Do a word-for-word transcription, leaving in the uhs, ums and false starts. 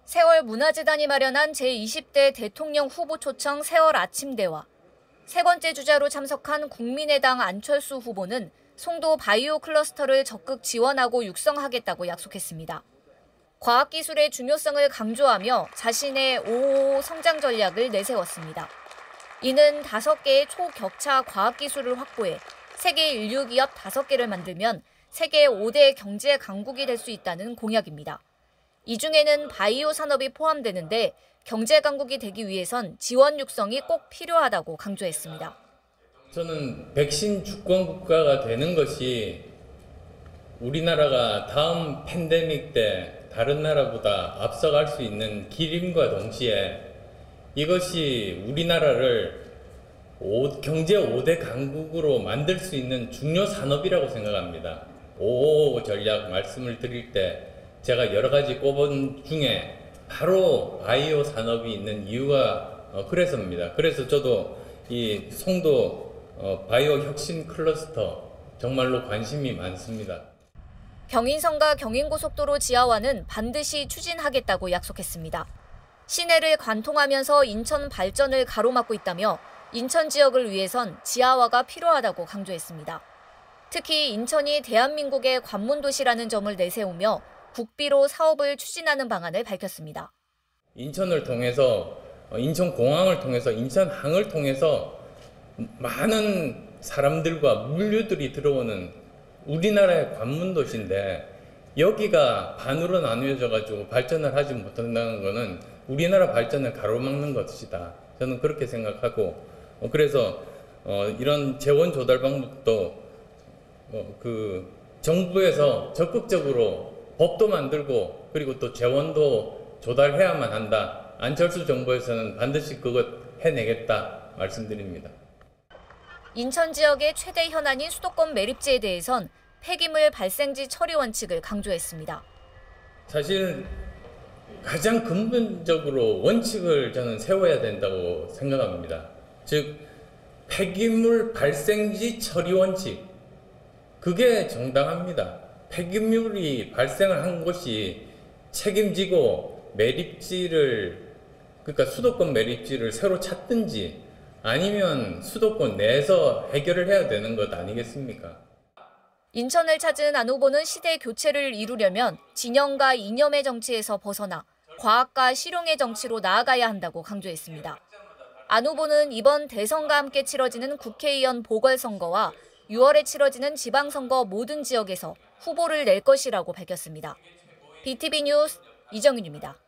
세월 문화재단이 마련한 제이십 대 대통령 후보 초청 세월 아침대화. 세 번째 주자로 참석한 국민의당 안철수 후보는 송도 바이오 클러스터를 적극 지원하고 육성하겠다고 약속했습니다. 과학기술의 중요성을 강조하며 자신의 오오오 성장 전략을 내세웠습니다. 이는 다섯 개의 초격차 과학기술을 확보해 세계 인류 기업 다섯 개를 만들면 세계 오 대 경제 강국이 될 수 있다는 공약입니다. 이 중에는 바이오 산업이 포함되는데 경제 강국이 되기 위해선 지원 육성이 꼭 필요하다고 강조했습니다. 저는 백신 주권 국가가 되는 것이 우리나라가 다음 팬데믹 때 다른 나라보다 앞서갈 수 있는 길임과 동시에 이것이 우리나라를 경제 오 대 강국으로 만들 수 있는 중요 산업이라고 생각합니다. 오오오 전략 말씀을 드릴 때 제가 여러 가지 꼽은 중에 바로 바이오 산업이 있는 이유가 그래서입니다. 그래서 저도 이 송도 바이오 혁신 클러스터 정말로 관심이 많습니다. 경인선과 경인고속도로 지하화는 반드시 추진하겠다고 약속했습니다. 시내를 관통하면서 인천 발전을 가로막고 있다며 인천 지역을 위해선 지하화가 필요하다고 강조했습니다. 특히 인천이 대한민국의 관문도시라는 점을 내세우며 국비로 사업을 추진하는 방안을 밝혔습니다. 인천을 통해서, 인천공항을 통해서, 인천항을 통해서 많은 사람들과 물류들이 들어오는 우리나라의 관문도시인데 여기가 반으로 나누어져 가지고 발전을 하지 못한다는 것은 우리나라 발전을 가로막는 것이다. 저는 그렇게 생각하고 그래서 이런 재원 조달 방법도 그 정부에서 적극적으로 법도 만들고 그리고 또 재원도 조달해야만 한다. 안철수 정부에서는 반드시 그것 해내겠다 말씀드립니다. 인천 지역의 최대 현안인 수도권 매립지에 대해선 폐기물 발생지 처리 원칙을 강조했습니다. 사실 가장 근본적으로 원칙을 저는 세워야 된다고 생각합니다. 즉 폐기물 발생지 처리 원칙, 그게 정당합니다. 폐기물이 발생을 한 곳이 책임지고 매립지를, 그러니까 수도권 매립지를 새로 찾든지 아니면 수도권 내에서 해결을 해야 되는 것 아니겠습니까? 인천을 찾은 안 후보는 시대 교체를 이루려면 진영과 이념의 정치에서 벗어나 과학과 실용의 정치로 나아가야 한다고 강조했습니다. 안 후보는 이번 대선과 함께 치러지는 국회의원 보궐선거와 유월에 치러지는 지방선거 모든 지역에서 후보를 낼 것이라고 밝혔습니다. 비티비 뉴스 이정윤입니다.